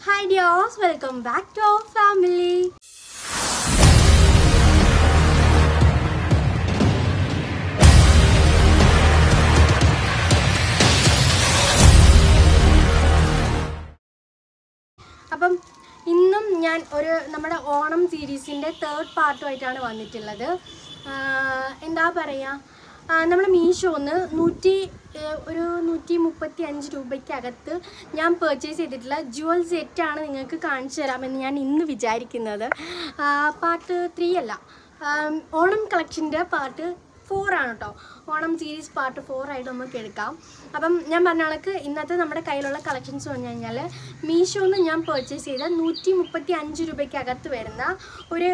Hi dears, welcome back to our family. അപ്പം ഇന്നും ഞാൻ നമ്മുടെ ഓണം സീരീസിന്റെ തേർഡ് പാർട്ടുമായിട്ടാണ് വന്നിട്ടുള്ളത്. എന്താ പറയുക, നമ്മൾ മീഷോന്ന് 135 രൂപയ്ക്കകത്ത് ഞാൻ പർച്ചേസ് ചെയ്തിട്ടുള്ള ജുവൽ സെറ്റാണ് നിങ്ങൾക്ക് കാണിച്ചു തരാമെന്ന് ഞാൻ ഇന്ന് വിചാരിക്കുന്നത്. പാർട്ട് 3 അല്ല, ഓണം കളക്ഷൻ്റെ പാർട്ട് 4 ആണ് കേട്ടോ. ഓണം സീരീസ് പാർട്ട് 4 ആയിട്ട് നമുക്ക് എടുക്കാം. അപ്പം ഞാൻ പറഞ്ഞ കണക്ക് ഇന്നത്തെ നമ്മുടെ കയ്യിലുള്ള കളക്ഷൻസ് പറഞ്ഞു കഴിഞ്ഞാൽ മീഷോന്ന് ഞാൻ പർച്ചേസ് ചെയ്ത 135 രൂപയ്ക്കകത്ത് വരുന്ന ഒരു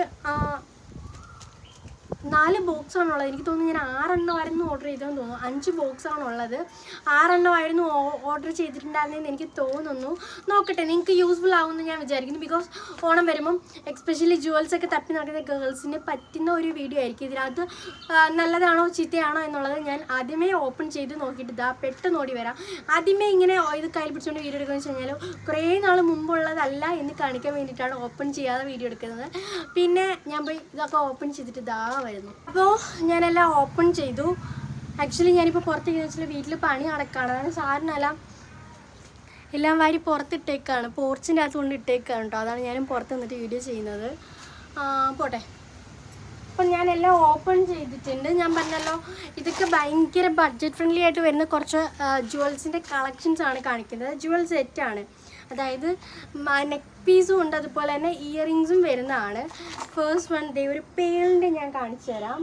4 ബോക്സാണുള്ളത്. എനിക്ക് തോന്നുന്നു ഞാൻ 6 എണ്ണമായിരുന്നു ഓർഡർ ചെയ്തതെന്ന് തോന്നുന്നു. 5 ബോക്സാണുള്ളത്. 6 എണ്ണമായിരുന്നു ഓർഡർ ചെയ്തിട്ടുണ്ടായിരുന്നെന്ന് എനിക്ക് തോന്നുന്നു. നോക്കട്ടെ, നിങ്ങൾക്ക് യൂസ്ഫുൾ ആവുമെന്ന് ഞാൻ വിചാരിക്കുന്നു. ബിക്കോസ് ഓണം വരുമ്പം എക്സ്പെഷ്യലി ജുവൽസൊക്കെ തപ്പി നടക്കുന്ന ഗേൾസിന് പറ്റുന്ന ഒരു വീഡിയോ ആയിരിക്കും. ഇതിനകത്ത് നല്ലതാണോ ചീത്തയാണോ എന്നുള്ളത് ഞാൻ ആദ്യമേ ഓപ്പൺ ചെയ്ത് നോക്കിയിട്ട് പെട്ടെന്ന് ഓടി വരാം. ആദ്യമേ ഇങ്ങനെ ഇത് കയ്യിൽ പിടിച്ചുകൊണ്ട് വീഡിയോ എടുക്കുകയെന്ന് വെച്ച് കഴിഞ്ഞാൽ കുറേ നാൾ മുമ്പുള്ളതല്ല എന്ന് കാണിക്കാൻ വേണ്ടിയിട്ടാണ് ഓപ്പൺ ചെയ്യാതെ വീഡിയോ എടുക്കുന്നത്. പിന്നെ ഞാൻ പോയി ഇതൊക്കെ ഓപ്പൺ ചെയ്തിട്ട് വരുന്നു. അപ്പോൾ ഞാനെല്ലാം ഓപ്പൺ ചെയ്തു. ആക്ച്വലി ഞാനിപ്പോൾ പുറത്തേക്ക് വെച്ചാൽ വീട്ടിൽ പണി നടക്കുകയാണ്. അതാണ് സാറിനെല്ലാം എല്ലാം വാരി പുറത്തിട്ടേക്കാണ്, പോർച്ചിൻ്റെ അകത്ത് കൊണ്ട് ഇട്ടേക്കാണ് കേട്ടോ. അതാണ് ഞാനും പുറത്ത് നിന്നിട്ട് വീഡിയോ ചെയ്യുന്നത്. പോട്ടെ, അപ്പം ഞാനെല്ലാം ഓപ്പൺ ചെയ്തിട്ടുണ്ട്. ഞാൻ പറഞ്ഞല്ലോ ഇതൊക്കെ ഭയങ്കര ബഡ്ജറ്റ് ഫ്രണ്ട്ലി ആയിട്ട് വരുന്ന കുറച്ച് ജുവൽസിൻ്റെ കളക്ഷൻസ് ആണ് കാണിക്കുന്നത്. ജുവൽ സെറ്റാണ്, അതായത് നെക്ക് പീസും ഉണ്ട്, അതുപോലെ തന്നെ ഇയറിങ്സും വരുന്നതാണ്. ഫേസ്റ്റ് വൺ ദേ ഒരു പേളിൻ്റെ ഞാൻ കാണിച്ചു തരാം.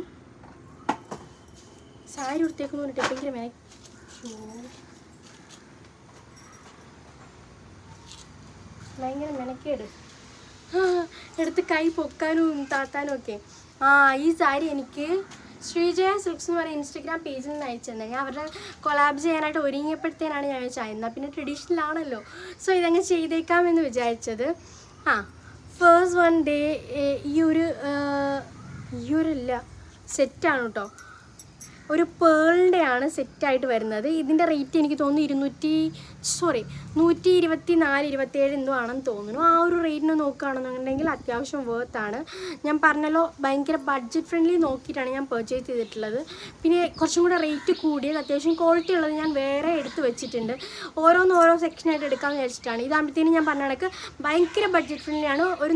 സാരി ഉടുത്തേക്കെന്ന് പറഞ്ഞിട്ട് ഭയങ്കര മെനക്കേട്, എടുത്ത് കൈ പൊക്കാനും താത്താനും ഒക്കെ. ഈ സാരി എനിക്ക് ശ്രീജയ സിൽക്സ് എന്ന് പറയുന്ന ഇൻസ്റ്റഗ്രാം പേജിൽ നിന്ന് അയച്ചു തന്നെ. ഞാൻ അവരുടെ കൊളാബ് ചെയ്യാനായിട്ട് ഒരുങ്ങിയപ്പോഴത്തേനാണ് ഞാൻ വെച്ചാൽ എന്നാൽ പിന്നെ ട്രഡീഷണൽ ആണല്ലോ, സോ ഇതങ്ങ് ചെയ്തേക്കാമെന്ന് വിചാരിച്ചത്. ഫേസ്റ്റ് വൺ ഡേ ഈ ഒരു സെറ്റാണ് കേട്ടോ. ഒരു പേളിൻ്റെ ആണ് സെറ്റായിട്ട് വരുന്നത്. ഇതിൻ്റെ റേറ്റ് എനിക്ക് തോന്നുന്നു 124-27 എന്തോ ആണെന്ന് തോന്നുന്നു. ആ ഒരു റേറ്റിന് നോക്കുകയാണെന്നുണ്ടെങ്കിൽ അത്യാവശ്യം വേർത്താണ്. ഞാൻ പറഞ്ഞല്ലോ ഭയങ്കര ബഡ്ജറ്റ് ഫ്രണ്ട്ലി നോക്കിയിട്ടാണ് ഞാൻ പർച്ചേസ് ചെയ്തിട്ടുള്ളത്. പിന്നെ കുറച്ചും കൂടെ റേറ്റ് കൂടിയത് അത്യാവശ്യം ക്വാളിറ്റി ഉള്ളത് ഞാൻ വേറെ എടുത്ത് വെച്ചിട്ടുണ്ട്. ഓരോ സെക്ഷനായിട്ട് എടുക്കാമെന്ന് വിചാരിച്ചിട്ടാണ്. ഇതാകുമ്പോഴത്തേനും ഞാൻ പറഞ്ഞ കണക്ക് ഭയങ്കര ബഡ്ജറ്റ് ഫ്രണ്ട്ലിയാണ്. ഒരു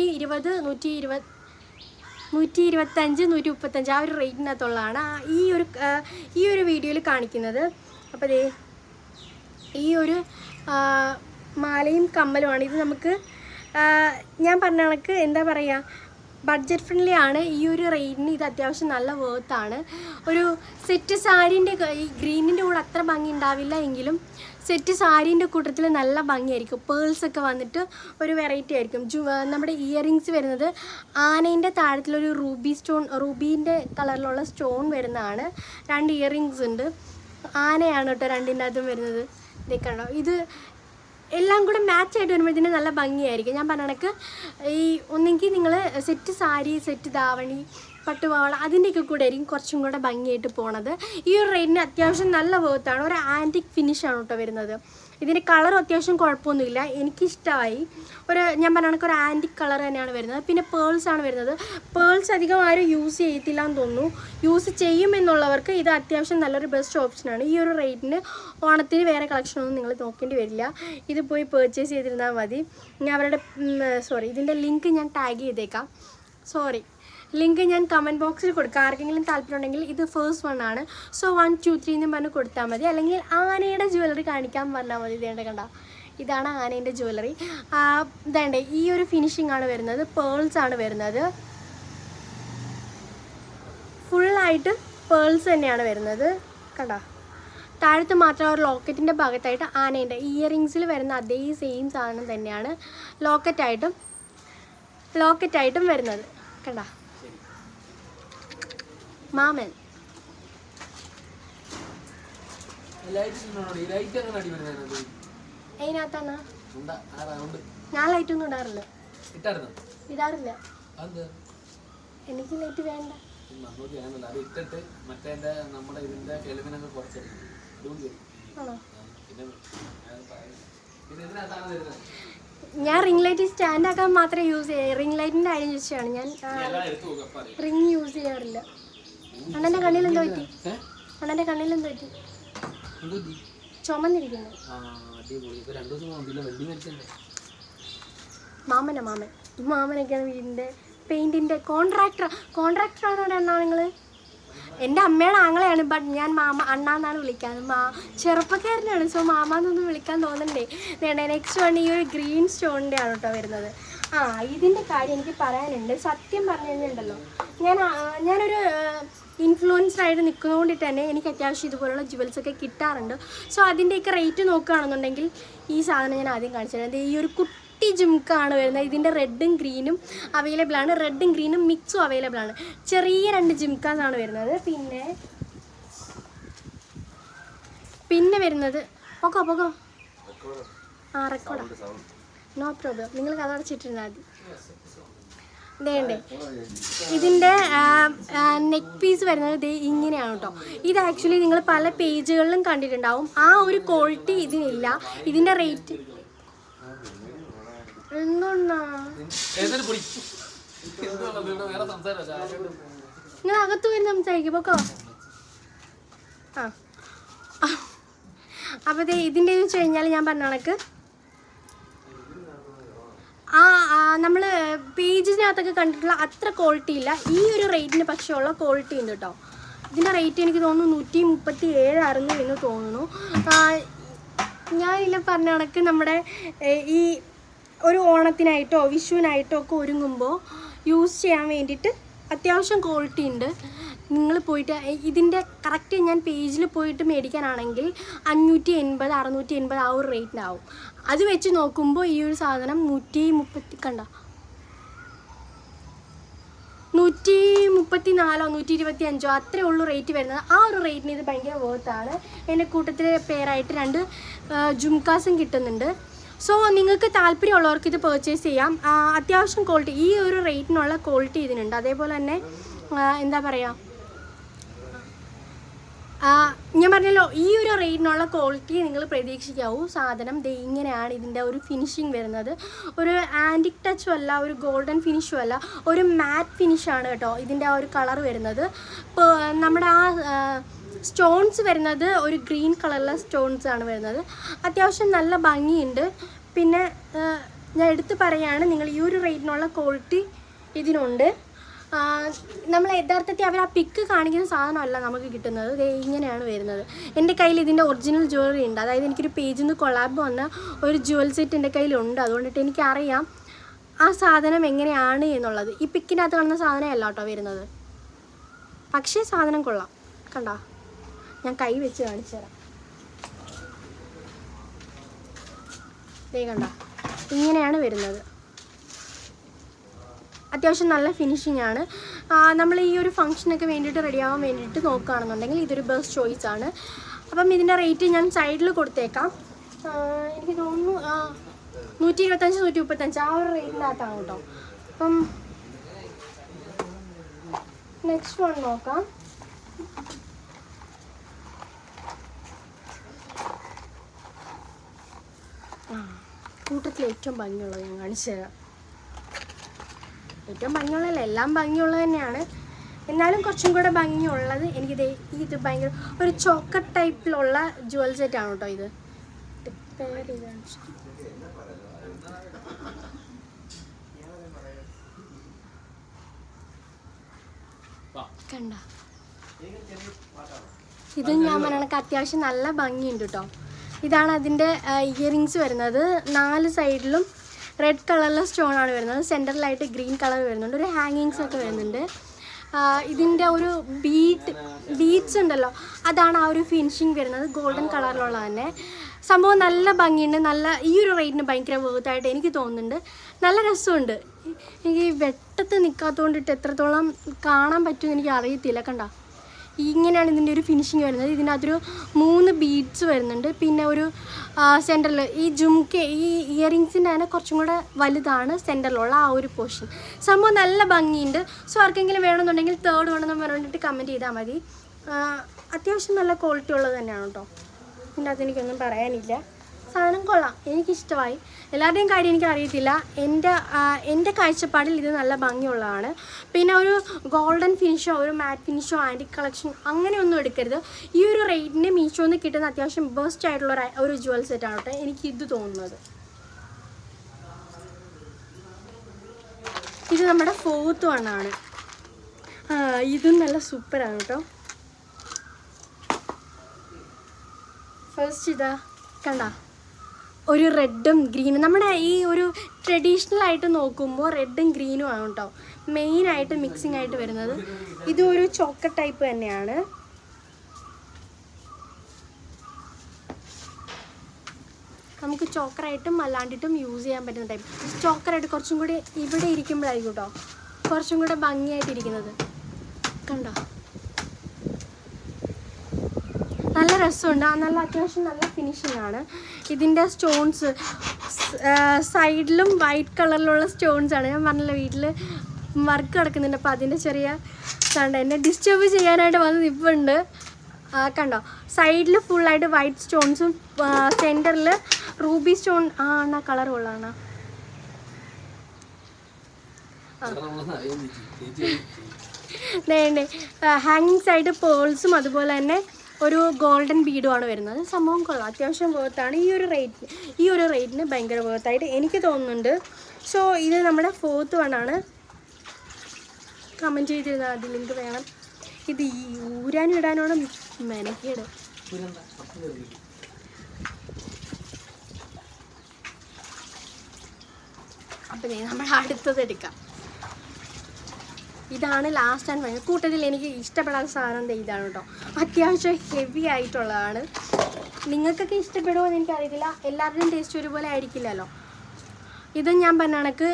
125-135 ആ ഒരു റേറ്റിനകത്തുള്ളതാണ് ഈ ഒരു വീഡിയോയിൽ കാണിക്കുന്നത്. അപ്പോൾ ദേ ഈ ഒരു മാലയും കമ്മലുമാണ്. ഇത് നമുക്ക് ഞാൻ പറഞ്ഞ കണക്ക് എന്താ പറയുക, ബഡ്ജറ്റ് ഫ്രണ്ട്ലി ആണ്. ഈ ഒരു റേറ്റിന് ഇത് അത്യാവശ്യം നല്ല വേർത്താണ്. ഒരു സെറ്റ് സാരീൻ്റെ ഈ ഗ്രീനിൻ്റെ കൂടെ അത്ര ഭംഗി ഉണ്ടാവില്ല എങ്കിലും സെറ്റ് സാരീൻ്റെ കൂട്ടത്തിൽ നല്ല ഭംഗിയായിരിക്കും. പേൾസൊക്കെ വന്നിട്ട് ഒരു വെറൈറ്റി ആയിരിക്കും. നമ്മുടെ ഇയറിങ്സ് വരുന്നത് ആനേൻ്റെ താഴത്തിലൊരു റൂബീൻ്റെ കളറിലുള്ള സ്റ്റോൺ വരുന്നതാണ്. 2 ഇയറിങ്സ് ഉണ്ട്. ആനയാണ് കേട്ടോ രണ്ടിൻ്റെ അകത്തും വരുന്നത്. ഇതൊക്കെയാണോ, ഇത് എല്ലാം കൂടെ മാച്ച് ആയിട്ട് വരുമ്പോഴത്തേന് നല്ല ഭംഗിയായിരിക്കും. ഞാൻ പറഞ്ഞ കണക്ക് ഈ ഒന്നെങ്കിൽ നിങ്ങൾ സെറ്റ് സാരി, സെറ്റ് ധാവണി, പട്ടുപാവാട അതിൻ്റെയൊക്കെ കൂടെ ആയിരിക്കും കുറച്ചും കൂടെ ഭംഗിയായിട്ട് പോണത്. ഈ ഒരു റേറ്റിന് അത്യാവശ്യം നല്ല വേർത്താണ്. ഒരു ആൻറ്റിക് ഫിനിഷാണ് കേട്ടോ വരുന്നത്. ഇതിൻ്റെ കളറും അത്യാവശ്യം കുഴപ്പമൊന്നുമില്ല, എനിക്കിഷ്ടമായി. ഞാൻ പറഞ്ഞ കണക്ക് ഒരു ആൻറ്റിക് കളർ തന്നെയാണ് വരുന്നത്. പിന്നെ പേൾസാണ് വരുന്നത്. പേൾസ് അധികം ആരും യൂസ് ചെയ്യത്തില്ല എന്ന് തോന്നുന്നു. യൂസ് ചെയ്യുമെന്നുള്ളവർക്ക് ഇത് അത്യാവശ്യം നല്ലൊരു ബെസ്റ്റ് ഓപ്ഷനാണ്. ഈ ഒരു റേറ്റിന് ഓണത്തിന് വേറെ കളക്ഷനൊന്നും നിങ്ങൾ നോക്കേണ്ടി വരില്ല. ഇത് പോയി പർച്ചേസ് ചെയ്തിരുന്നാൽ മതി. ഞാൻ ഇതിൻ്റെ ലിങ്ക് ഞാൻ ടാഗ് ചെയ്തേക്കാം. ലിങ്ക് ഞാൻ കമൻറ്റ് ബോക്സിൽ കൊടുക്കാം. ആർക്കെങ്കിലും താല്പര്യം ഉണ്ടെങ്കിൽ ഇത് ഫേസ്റ്റ് വൺ ആണ്. സോ 1, 2, 3 എന്ന് പറഞ്ഞ് കൊടുത്താൽ മതി. അല്ലെങ്കിൽ ആനയുടെ ജ്വല്ലറി കാണിക്കാൻ പറഞ്ഞാൽ മതി. ഇതേണ്ട കണ്ട, ഇതാണ് ആനേൻ്റെ ജ്വല്ലറി. ഇതേണ്ടേ ഈ ഒരു ഫിനിഷിംഗ് ആണ് വരുന്നത്. പേൾസ് ആണ് വരുന്നത്. ഫുള്ളായിട്ട് പേൾസ് തന്നെയാണ് വരുന്നത്. കണ്ട, താഴത്ത് മാത്രം ഒരു ലോക്കറ്റിൻ്റെ ഭാഗത്തായിട്ട് ആനേൻ്റെ ഇയറിങ്സിൽ വരുന്ന അതേ സെയിം സാധനം തന്നെയാണ് ലോക്കറ്റായിട്ടും വരുന്നത്. കണ്ട, മാമൻ അതിനകത്താണ്. ഞാൻ ലൈറ്റൊന്നും ഇടാറില്ല. എനിക്ക് ലൈറ്റ് വേണ്ട. ആണോ? ഞാൻ റിംഗ് ലൈറ്റ് സ്റ്റാൻഡ് ആക്കാൻ മാത്രമേ യൂസ് ചെയ്യാം. റിംഗ് ലൈറ്റിൻ്റെ കാര്യം ചോദിച്ചാണ് ഞാൻ റിംഗ് യൂസ് ചെയ്യാറില്ല. അണ്ണൻ്റെ കണ്ണിൽ എന്താ പറ്റി? അണ്ണൻ്റെ കണ്ണിൽ എന്താ പറ്റി? ചുമന്നിരിക്കുന്നു. മാമനൊക്കെയാണ് വീടിൻ്റെ പെയിൻറ്റിൻ്റെ കോൺട്രാക്ടറാണോ അണ്ണാ നിങ്ങൾ? എൻ്റെ അമ്മയുടെ ആങ്ങളെയാണ്, ബട്ട് ഞാൻ അണ്ണാന്നാണ് വിളിക്കാറ്. ചെറുപ്പക്കാരനാണ്, സോ മാമാന്നൊന്നും വിളിക്കാൻ തോന്നണ്ടേ. വേണ്ട. നെക്സ്റ്റ് വൺ ഈ ഒരു ഗ്രീൻ സ്റ്റോണിൻ്റെ ആണ് കേട്ടോ വരുന്നത്. ഇതിൻ്റെ കാര്യം എനിക്ക് പറയാനുണ്ട്. സത്യം പറഞ്ഞു കഴിഞ്ഞിട്ടുണ്ടല്ലോ, ഞാനൊരു ഇൻഫ്ലുവൻസറായിട്ട് നിൽക്കുന്നതുകൊണ്ടിട്ട് തന്നെ എനിക്ക് അത്യാവശ്യം ഇതുപോലുള്ള ജുവൽസൊക്കെ കിട്ടാറുണ്ട്. സോ അതിൻ്റെയൊക്കെ റേറ്റ് നോക്കുകയാണെന്നുണ്ടെങ്കിൽ ഈ സാധനം ഞാൻ ആദ്യം കാണിച്ചു തരാം. ഈ ഒരു കുട്ടി ജുംക്കാണ് വരുന്നത്. ഇതിൻ്റെ റെഡും ഗ്രീനും അവൈലബിൾ ആണ്. റെഡും ഗ്രീനും മിക്സും അവൈലബിൾ ആണ്. ചെറിയ 2 ജിംക്കാസാണ് വരുന്നത്. പിന്നെ വരുന്നത് പൊക്കോ റെക്കോർഡാ, നോ പ്രോബ്ലം. നിങ്ങൾ കഥ അടച്ചിട്ടിരുന്നാൽ മതി. ഇതേണ്ടേ ഇതിൻ്റെ നെക്ക് പീസ് വരുന്നത് ഇങ്ങനെയാണ് കേട്ടോ. ഇത് ആക്ച്വലി നിങ്ങൾ പല പേജുകളിലും കണ്ടിട്ടുണ്ടാവും. ആ ഒരു ക്വാളിറ്റി ഇതിനില്ല. ഇതിൻ്റെ റേറ്റ് നിങ്ങൾ അകത്ത് വരും സംസാരിക്കും പൊക്കോ. അപ്പോൾ ഇതിൻ്റെ വെച്ച് കഴിഞ്ഞാൽ ഞാൻ പറഞ്ഞ കണക്ക് നമ്മൾ പേജിനകത്തൊക്കെ കണ്ടിട്ടുള്ള അത്ര ക്വാളിറ്റി ഇല്ല. ഈ ഒരു റേറ്റിന് പക്ഷേ ഉള്ള ക്വാളിറ്റി ഉണ്ട് കേട്ടോ. ഇതിൻ്റെ റേറ്റ് എനിക്ക് തോന്നുന്നു 137 എന്ന് തോന്നുന്നു. ഞാനില്ല പറഞ്ഞ കണക്ക് നമ്മുടെ ഈ ഒരു ഓണത്തിനായിട്ടോ വിഷുവിനായിട്ടോ ഒക്കെ ഒരുങ്ങുമ്പോൾ യൂസ് ചെയ്യാൻ വേണ്ടിയിട്ട് അത്യാവശ്യം ക്വാളിറ്റി ഉണ്ട്. നിങ്ങൾ പോയിട്ട് ഇതിൻ്റെ കറക്റ്റ് ഞാൻ പേജിൽ പോയിട്ട് മേടിക്കാനാണെങ്കിൽ 580 680 ആ ഒരു റേറ്റിനാവും. അത് വെച്ച് നോക്കുമ്പോൾ ഈ ഒരു സാധനം 134 125 അത്രേ ഉള്ളൂ റേറ്റ് വരുന്നത്. ആ ഒരു റേറ്റിന് ഇത് ഭയങ്കര വേർത്താണ്. എൻ്റെ കൂട്ടത്തിൽ പേരായിട്ട് 2 ജുംക്കാസും കിട്ടുന്നുണ്ട്. സോ നിങ്ങൾക്ക് താല്പര്യമുള്ളവർക്ക് ഇത് പർച്ചേസ് ചെയ്യാം. അത്യാവശ്യം ക്വാളിറ്റി ഈ ഒരു റേറ്റിനുള്ള ക്വാളിറ്റി ഇതിനുണ്ട്. അതേപോലെ തന്നെ എന്താ പറയുക, ഞാൻ പറഞ്ഞല്ലോ ഈ ഒരു റേറ്റിനുള്ള ക്വാളിറ്റി നിങ്ങൾ പ്രതീക്ഷിക്കാവൂ. സാധനം ഇങ്ങനെയാണ് ഇതിൻ്റെ ഒരു ഫിനിഷിങ് വരുന്നത്. ഒരു ആൻറ്റിക് ടച്ചും അല്ല, ഒരു ഗോൾഡൻ ഫിനിഷും അല്ല, ഒരു മാറ്റ് ഫിനിഷാണ് കേട്ടോ ഇതിൻ്റെ ആ ഒരു കളർ വരുന്നത്. ഇപ്പോൾ നമ്മുടെ സ്റ്റോൺസ് വരുന്നത് ഒരു ഗ്രീൻ കളറിലെ സ്റ്റോൺസ് ആണ് വരുന്നത്. അത്യാവശ്യം നല്ല ഭംഗിയുണ്ട്. പിന്നെ ഞാൻ എടുത്ത് പറയുകയാണ്, നിങ്ങൾ ഈ ഒരു റേറ്റിനുള്ള ക്വാളിറ്റി ഇതിനുണ്ട്. നമ്മൾ യഥാർത്ഥത്തിൽ അവർ ആ പിക്ക് കാണിക്കുന്ന സാധനമല്ല നമുക്ക് കിട്ടുന്നത്. ഇങ്ങനെയാണ് വരുന്നത്. എൻ്റെ കയ്യിൽ ഇതിൻ്റെ ഒറിജിനൽ ജ്വല്ലറി ഉണ്ട്. അതായത് എനിക്കൊരു പേജിൽ നിന്ന് കൊളാബ് വന്ന ഒരു ജ്വൽ സെറ്റ് എൻ്റെ കയ്യിലുണ്ട്. അതുകൊണ്ടിട്ട് എനിക്കറിയാം ആ സാധനം എങ്ങനെയാണ് എന്നുള്ളത്. ഈ പിക്കിനകത്ത് കാണുന്ന സാധനമല്ല കേട്ടോ വരുന്നത്. പക്ഷേ സാധനം കൊള്ളാം. കണ്ടോ, ഞാൻ കൈ വെച്ച് കാണിച്ചു തരാം. കണ്ടോ, ഇങ്ങനെയാണ് വരുന്നത്. അത്യാവശ്യം നല്ല ഫിനിഷിംഗ് ആണ്. നമ്മൾ ഈ ഒരു ഫംഗ്ഷനൊക്കെ വേണ്ടിയിട്ട് റെഡിയാവാൻ വേണ്ടിയിട്ട് നോക്കുകയാണെന്നുണ്ടെങ്കിൽ ഇതൊരു ബെസ്റ്റ് ചോയ്സ് ആണ്. അപ്പം ഇതിൻ്റെ റേറ്റ് ഞാൻ സൈഡിൽ കൊടുത്തേക്കാം. എനിക്ക് തോന്നുന്നു 125 135 ആ ഒരു റേറ്റിനകത്താണ് കേട്ടോ. അപ്പം നെക്സ്റ്റ് വൺ നോക്കാം. കൂട്ടത്തിൽ ഏറ്റവും ഭംഗിയുള്ളത് ഞാൻ കാണിച്ചു തരാം. ഏറ്റവും ഭംഗിയുള്ളതല്ല, എല്ലാം ഭംഗിയുള്ളത് തന്നെയാണ്. എന്നാലും കുറച്ചും കൂടെ ഭംഗിയുള്ളത് എനിക്കിത് ഇത് ഭയങ്കര ഒരു ചോക്കറ്റ് ടൈപ്പിലുള്ള ജ്വൽ സെറ്റാണ് കേട്ടോ. ഇത് കണ്ട, ഇത് ഞാൻ പറയണക്ക് അത്യാവശ്യം നല്ല ഭംഗിയുണ്ട് കേട്ടോ. ഇതാണ് അതിൻ്റെ ഇയറിങ്സ് വരുന്നത്. 4 സൈഡിലും റെഡ് കളറിലെ സ്റ്റോണാണ് വരുന്നത്. സെൻറ്ററിലായിട്ട് ഗ്രീൻ കളർ വരുന്നുണ്ട്. ഒരു ഹാങ്ങിങ്സ് ഒക്കെ വരുന്നുണ്ട്. ഇതിൻ്റെ ഒരു ബീഡ്സ് ഉണ്ടല്ലോ, അതാണ് ആ ഒരു ഫിനിഷിങ് വരുന്നത്. ഗോൾഡൻ കളറിലുള്ള തന്നെ സംഭവം നല്ല ഭംഗിയുണ്ട്. നല്ല ഈ ഒരു റേറ്റിന് ഭയങ്കര വേർത്തായിട്ട് എനിക്ക് തോന്നുന്നുണ്ട്. നല്ല രസമുണ്ട്. എനിക്ക് വെട്ടത്ത് നിൽക്കാത്തതുകൊണ്ടിട്ട് എത്രത്തോളം കാണാൻ പറ്റുമെന്ന് എനിക്ക് അറിയത്തില്ല. കണ്ടോ, ഇങ്ങനെയാണ് ഇതിൻ്റെ ഒരു ഫിനിഷിങ് വരുന്നത്. ഇതിനകത്തൊരു 3 ബീഡ്സ് വരുന്നുണ്ട്. പിന്നെ ഒരു സെൻറ്ററിൽ ഈ ജുംക്കെ ഈ ഇയറിങ്സിൻ്റെ തന്നെ കുറച്ചും കൂടെ വലുതാണ് സെൻറ്ററിലുള്ള ആ ഒരു പോർഷൻ. സംഭവം നല്ല ഭംഗിയുണ്ട്. സോ ആർക്കെങ്കിലും വേണമെന്നുണ്ടെങ്കിൽ 3rd വേണമെന്ന് പറഞ്ഞിട്ട് കമൻറ്റ് ചെയ്താൽ മതി. അത്യാവശ്യം നല്ല ക്വാളിറ്റി ഉള്ളത് തന്നെയാണ് കേട്ടോ. ഇതിൻ്റെ അകത്ത് എനിക്കൊന്നും പറയാനില്ല. സാധനം കൊള്ളാം, എനിക്കിഷ്ടമായി. എല്ലാവരുടെയും കാര്യം എനിക്കറിയത്തില്ല. എൻ്റെ കാഴ്ചപ്പാടിൽ ഇത് നല്ല ഭംഗിയുള്ളതാണ്. പിന്നെ ഒരു ഗോൾഡൻ ഫിനിഷോ ഒരു മാറ്റ് ഫിനിഷോ ആൻറ്റിക് കളക്ഷൻ അങ്ങനെയൊന്നും എടുക്കരുത്. ഈ ഒരു റേറ്റിന് മീഷോന്ന് കിട്ടുന്ന അത്യാവശ്യം ബെസ്റ്റ് ആയിട്ടുള്ള ഒരു ജുവൽ സെറ്റാണ് കേട്ടോ എനിക്കിത് തോന്നുന്നത്. ഇത് നമ്മുടെ 4th വണ്ണാണ്. ഇതും നല്ല സൂപ്പറാണ് കേട്ടോ. ഫസ്റ്റ് ഇതാ കണ്ട, ഒരു റെഡും ഗ്രീനും. നമ്മുടെ ഈ ഒരു ട്രഡീഷണൽ ആയിട്ട് നോക്കുമ്പോൾ റെഡും ഗ്രീനും ആണ് കേട്ടോ മെയിനായിട്ട് മിക്സിംഗ് ആയിട്ട് വരുന്നത്. ഇതും ഒരു ചോക്കർ ടൈപ്പ് തന്നെയാണ്. നമുക്ക് ചോക്കറായിട്ടും അല്ലാണ്ടിട്ടും യൂസ് ചെയ്യാൻ പറ്റുന്ന ടൈപ്പ്. ചോക്കറായിട്ട് കുറച്ചും കൂടി ഇവിടെ ഇരിക്കുമ്പോഴായിരിക്കും കേട്ടോ കുറച്ചും കൂടെ ഭംഗിയായിട്ടിരിക്കുന്നത്. കണ്ടോ, നല്ല രസമുണ്ട്. നല്ല അത്യാവശ്യം നല്ല ഫിനിഷിംഗ് ആണ്. ഇതിൻ്റെ സ്റ്റോൺസ് സൈഡിലും വൈറ്റ് കളറിലുള്ള സ്റ്റോൺസ് ആണ്. ഞാൻ പറഞ്ഞില്ല വീട്ടിൽ വർക്ക് കിടക്കുന്നുണ്ട്, അപ്പോൾ അതിൻ്റെ ചെറിയ കണ്ടോ എന്നെ ഡിസ്റ്റർബ് ചെയ്യാനായിട്ട് വന്ന് നിൽപ്പുണ്ട്. കണ്ടോ, സൈഡിൽ ഫുള്ളായിട്ട് വൈറ്റ് സ്റ്റോൺസും സെൻറ്ററിൽ റൂബി സ്റ്റോൺ. ആ കളർ കൊള്ളാണ്. വേണ്ടേ ഹാങ്ങിങ് സൈഡ് പേൾസും അതുപോലെ തന്നെ ഒരു ഗോൾഡൻ ബീഡുമാണ് വരുന്നത്. സംഭവം കൊള്ളാം, അത്യാവശ്യം വേർത്താണ്. ഈ ഒരു റേറ്റിന് ഭയങ്കര വേർത്തായിട്ട് എനിക്ക് തോന്നുന്നുണ്ട്. സോ ഇത് നമ്മുടെ 4th വണ്ണാണ്. കമൻറ്റ് ചെയ്തിരുന്നാൽ അത് ലിങ്ക് വേണം. ഇത് ഈ ഊരാനും ഇടാനോടെ മെനക്കേട്. അപ്പം നമ്മൾ അടുത്തത് എടുക്കാം. ഇതാണ് ലാസ്റ്റ് ആൻഡ് ഫൈനൽ. കൂട്ടത്തിൽ എനിക്ക് ഇഷ്ടപ്പെടാത്ത സാധനം ഇതാണ് കേട്ടോ. അത്യാവശ്യം ഹെവി ആയിട്ടുള്ളതാണ്. നിങ്ങൾക്കൊക്കെ ഇഷ്ടപ്പെടുമോ എന്ന് എനിക്കറിയത്തില്ല, എല്ലാവരുടെയും ടേസ്റ്റ് ഒരുപോലെ ആയിരിക്കില്ലല്ലോ. ഇത് ഞാൻ പറഞ്ഞ കണക്ക്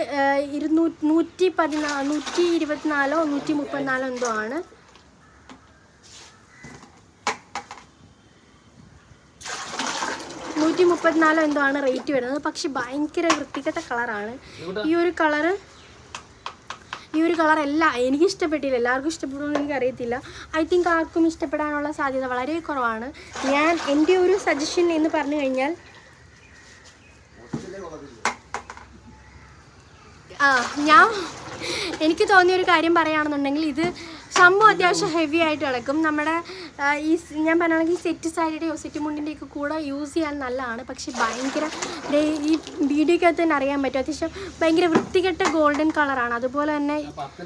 124 134 എന്തോ ആണ്. എന്തോ ആണ് റേറ്റ് വരുന്നത്. പക്ഷെ ഭയങ്കര വൃത്തികെട്ട കളറാണ് ഈ ഒരു കളറ്. ഈ ഒരു കളർ എനിക്ക് ഇഷ്ടപ്പെട്ടില്ല. എല്ലാവർക്കും ഇഷ്ടപ്പെടുമെന്ന് എനിക്കറിയത്തില്ല. ഐ തിങ്ക് ആർക്കും ഇഷ്ടപ്പെടാനുള്ള സാധ്യത വളരെ കുറവാണ്. എൻ്റെ ഒരു സജഷൻ എന്ന് പറഞ്ഞു കഴിഞ്ഞാൽ എനിക്ക് തോന്നിയൊരു കാര്യം പറയുകയാണെന്നുണ്ടെങ്കിൽ ഇത് സംഭവം അത്യാവശ്യം ഹെവി ആയിട്ട് കിടക്കും. നമ്മുടെ ഈ ഞാൻ പറയുകയാണെങ്കിൽ സെറ്റ് സാരിയുടെയോ സെറ്റ് മുണ്ടിൻ്റെയൊക്കെ കൂടെ യൂസ് ചെയ്യാൻ നല്ലതാണ്. പക്ഷെ ഭയങ്കര ഈ വീഡിയോക്കകത്ത് തന്നെ അറിയാൻ പറ്റും അത്യാവശ്യം ഭയങ്കര വൃത്തികെട്ട ഗോൾഡൻ കളറാണ്. അതുപോലെ തന്നെ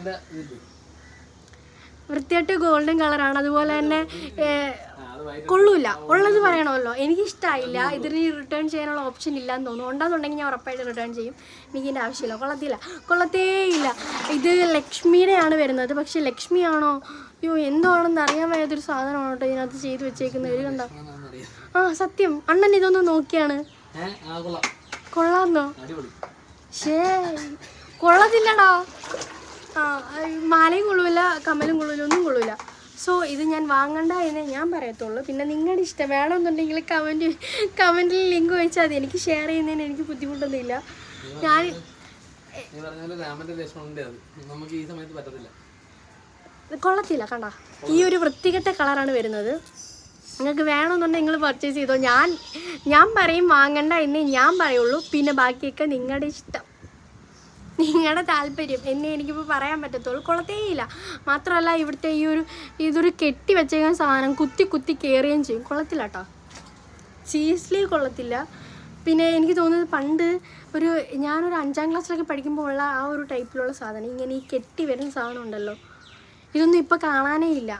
അതുപോലെ തന്നെ കൊള്ളൂല. ഉള്ളത് പറയണമല്ലോ, എനിക്കിഷ്ടമായില്ല. ഇതിന് റിട്ടേൺ ചെയ്യാനുള്ള ഓപ്ഷൻ ഇല്ലയെന്ന് തോന്നുന്നു. ഉണ്ടെന്നുണ്ടെങ്കിൽ ഞാൻ ഉറപ്പായിട്ട് റിട്ടേൺ ചെയ്യും. എനിക്കിതിൻ്റെ ആവശ്യമില്ല. കൊള്ളത്തേയില്ല. ഇത് ലക്ഷ്മിയുടെയാണ് വരുന്നത്. പക്ഷെ ലക്ഷ്മിയാണോ എന്താണെന്ന് അറിയാൻ വയ്യാത്തൊരു സാധനമാണ് കേട്ടോ ഇതിനകത്ത് ചെയ്ത് വെച്ചേക്കുന്നത്. ഇത് കണ്ടോ? സത്യം അണ്ണൻ ഇതൊന്ന് നോക്കിയാണ്. കൊള്ളാന്നോ? കൊള്ളത്തില്ലടാ. മാലയും കൊള്ളൂല, കമ്മലും കൊള്ളൂല, ഒന്നും കൊള്ളൂല. സോ ഇത് ഞാൻ വാങ്ങണ്ട എന്നേ ഞാൻ പറയത്തുള്ളൂ. പിന്നെ നിങ്ങളുടെ ഇഷ്ടം വേണമെന്നുണ്ടെങ്കിൽ കമൻറ്റിൽ ലിങ്ക് വെച്ചാൽ മതി. എനിക്ക് ഷെയർ ചെയ്യുന്നതിന് എനിക്ക് ബുദ്ധിമുട്ടൊന്നുമില്ല. ഞാൻ കൊള്ളത്തില്ല. കണ്ട, ഈ ഒരു വൃത്തികെട്ട കളറാണ് വരുന്നത്. നിങ്ങൾക്ക് വേണമെന്നുണ്ടെങ്കിൽ നിങ്ങൾ പർച്ചേസ് ചെയ്തോ. ഞാൻ പറയും വാങ്ങണ്ട എന്നേ ഞാൻ പറയുള്ളൂ. പിന്നെ ബാക്കിയൊക്കെ നിങ്ങളുടെ ഇഷ്ടം, നിങ്ങളുടെ താല്പര്യം എന്നേ എനിക്കിപ്പോൾ പറയാൻ പറ്റത്തുള്ളൂ. കൊള്ളത്തേയില്ല. മാത്രമല്ല ഇവിടുത്തെ ഇതൊരു കെട്ടി വെച്ചേക്കാൻ സാധനം കുത്തി കയറുകയും ചെയ്യും. കൊള്ളത്തില്ല കേട്ടോ, സീരിയസ്ലി കൊള്ളത്തില്ല. പിന്നെ എനിക്ക് തോന്നുന്നത് പണ്ട് ഞാനൊരു 5ാം ക്ലാസ്സിലൊക്കെ പഠിക്കുമ്പോൾ ഉള്ള ആ ഒരു ടൈപ്പിലുള്ള സാധനം, ഇങ്ങനെ ഈ കെട്ടി വരുന്ന സാധനം ഉണ്ടല്ലോ, ഇതൊന്നും ഇപ്പോൾ കാണാനേ ഇല്ല.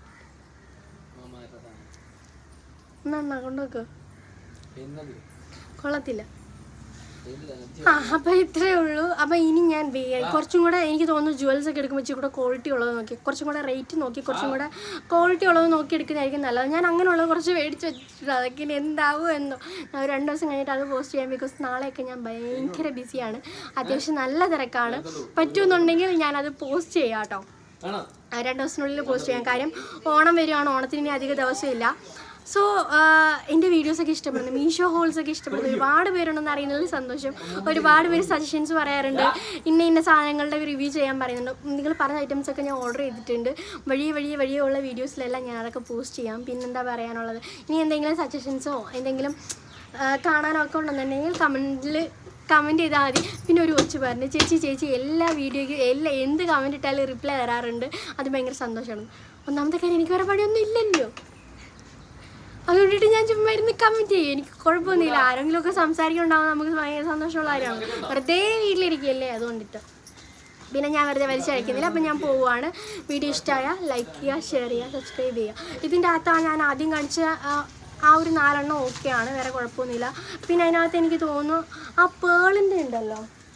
എന്നാ കൊണ്ടുവെക്ക്. കൊള്ളത്തില്ല. അപ്പോൾ ഇത്രയേ ഉള്ളൂ. അപ്പോൾ ഇനി ഞാൻ കുറച്ചും കൂടെ എനിക്ക് തോന്നുന്നു ജുവൽസ് ഒക്കെ എടുക്കുമ്പോൾ ഇച്ചിരി കൂടെ ക്വാളിറ്റി ഉള്ളത് നോക്കി, കുറച്ചും കൂടെ റേറ്റ് നോക്കി, കുറച്ചും കൂടെ ക്വാളിറ്റി ഉള്ളത് നോക്കി എടുക്കുന്നതായിരിക്കും നല്ലത്. ഞാൻ അങ്ങനെയുള്ളത് കുറച്ച് മേടിച്ച് വെച്ചിട്ടുണ്ട്. അതൊക്കെ ഇനി എന്താവും എന്നോ. ഞാൻ 2 ദിവസം കഴിഞ്ഞിട്ട് അത് പോസ്റ്റ് ചെയ്യാം. ബിക്കോസ് നാളെയൊക്കെ ഞാൻ ഭയങ്കര ബിസിയാണ്, അത്യാവശ്യം നല്ല തിരക്കാണ്. പറ്റുമെന്നുണ്ടെങ്കിൽ ഞാനത് പോസ്റ്റ് ചെയ്യാം കേട്ടോ. 2 ദിവസത്തിനുള്ളിൽ പോസ്റ്റ് ചെയ്യാം. കാര്യം ഓണം വരികയാണ്, ഓണത്തിന് ഇനി അധിക ദിവസമില്ല. സോ എൻ്റെ വീഡിയോസൊക്കെ ഇഷ്ടപ്പെടുന്നു, മീഷോ ഹോൾസൊക്കെ ഇഷ്ടപ്പെടുന്നു ഒരുപാട് പേരുണ്ടെന്ന് അറിയുന്നതിൽ സന്തോഷം. ഒരുപാട് പേര് സജഷൻസ് പറയാറുണ്ട്, ഇന്ന സാധനങ്ങളുടെ റിവ്യൂ ചെയ്യാൻ പറയുന്നുണ്ട്. നിങ്ങൾ പറഞ്ഞ ഐറ്റംസൊക്കെ ഞാൻ ഓർഡർ ചെയ്തിട്ടുണ്ട്. വഴിയെ ഉള്ള വീഡിയോസിലെല്ലാം ഞാൻ അതൊക്കെ പോസ്റ്റ് ചെയ്യാം. പിന്നെന്താ പറയാനുള്ളത്, ഇനി എന്തെങ്കിലും സജഷൻസോ എന്തെങ്കിലും കാണാനൊക്കെ ഉണ്ടെന്നുണ്ടെങ്കിൽ കമൻറ്റ് ചെയ്താൽ മതി. പിന്നെ ഒരു കൊച്ചു പറഞ്ഞു, ചേച്ചി എല്ലാ വീഡിയോയ്ക്കും എന്ത് കമൻറ്റ് ഇട്ടാലും റിപ്ലൈ തരാറുണ്ട്, അത് ഭയങ്കര സന്തോഷമാണ്. ഒന്നാമത്തെ കാര്യം എനിക്ക് വേറെ പണിയൊന്നും ഇല്ലല്ലോ, അതുകൊണ്ടിട്ട് ഞാൻ ചുമ്മാ ഇരുന്ന് കമൻറ്റ് ചെയ്യും. എനിക്ക് കുഴപ്പമൊന്നുമില്ല. ആരെങ്കിലുമൊക്കെ സംസാരിക്കുന്നുണ്ടാവും, നമുക്ക് ഭയങ്കര സന്തോഷമുള്ള കാര്യമാണ്. വെറുതെ വീട്ടിലിരിക്കുകയല്ലേ, അതുകൊണ്ടിട്ട് പിന്നെ ഞാൻ വെറുതെ വലിച്ചഴിക്കുന്നില്ല. അപ്പം ഞാൻ പോവുകയാണ്. വീഡിയോ ഇഷ്ടമായ ലൈക്ക് ചെയ്യുക, ഷെയർ ചെയ്യുക, സബ്സ്ക്രൈബ് ചെയ്യുക. ഇതിൻ്റെ അകത്താണ് ഞാൻ ആദ്യം കാണിച്ച ആ ഒരു 4 എണ്ണം ഓക്കെയാണ്, വേറെ കുഴപ്പമൊന്നുമില്ല. പിന്നെ അതിനകത്ത് എനിക്ക് തോന്നുന്നു ആ പേളിൻ്റെ ഉണ്ടല്ലോ,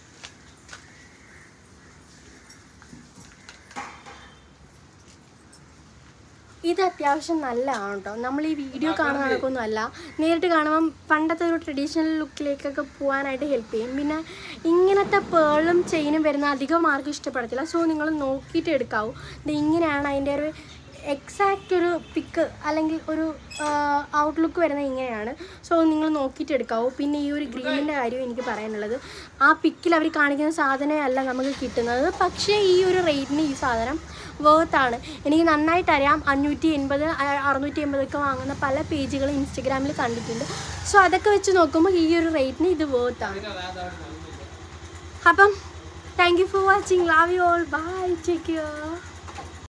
ഇത് അത്യാവശ്യം നല്ലതാണ് കേട്ടോ. നമ്മൾ ഈ വീഡിയോ കാണുന്ന കണക്കൊന്നും അല്ല, നേരിട്ട് കാണുമ്പം പണ്ടത്തെ ഒരു ട്രഡീഷണൽ ലുക്കിലേക്കൊക്കെ പോകാനായിട്ട് ഹെൽപ്പ് ചെയ്യും. പിന്നെ ഇങ്ങനത്തെ പേളും ചെയിനും വരുന്ന അധികം ആർക്കും ഇഷ്ടപ്പെടത്തില്ല. സോ നിങ്ങൾ നോക്കിയിട്ട് എടുക്കാവൂ. ഇത് ഇങ്ങനെയാണ് അതിൻ്റെ ഒരു എക്സാക്റ്റ് ഒരു പിക്ക് അല്ലെങ്കിൽ ഒരു ഔട്ട്ലുക്ക് വരുന്നത് ഇങ്ങനെയാണ്. സോ നിങ്ങൾ നോക്കിയിട്ട് എടുക്കാവൂ. പിന്നെ ഈ ഒരു ഗ്രീനിൻ്റെ കാര്യം എനിക്ക് പറയാനുള്ളത്, ആ പിക്കിൽ അവർ കാണിക്കുന്ന സാധനമേ അല്ല നമുക്ക് കിട്ടുന്നത്. പക്ഷേ ഈ ഒരു റേറ്റിന് ഈ സാധനം വേർത്താണ്. എനിക്ക് നന്നായിട്ടറിയാം, 580 680 വാങ്ങുന്ന പല പേജുകളും ഇൻസ്റ്റഗ്രാമിൽ കണ്ടിട്ടുണ്ട്. സോ അതൊക്കെ വെച്ച് നോക്കുമ്പോൾ ഈ ഒരു റേറ്റിന് ഇത് വേർത്താണ്. അപ്പം thank you for watching. Love you all. Bye. Take care.